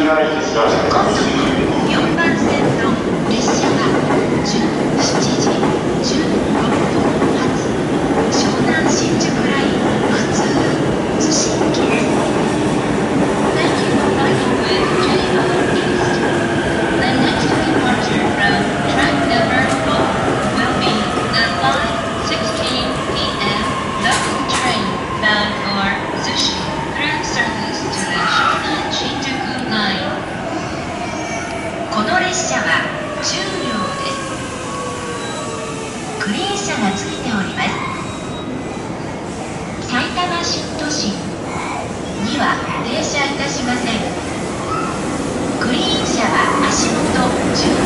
4番線の列車は17時16分発湘南新宿ライン普通津市行きです。Thank you for riding with JR East. The next departure from track number 4 will be the 5:16 p.m. local train bound for Zushi through service to the Shonan Shinjuku line. この列車は10両です。グリーン車がついております。埼玉新都心には停車いたしません。グリーン車は足元10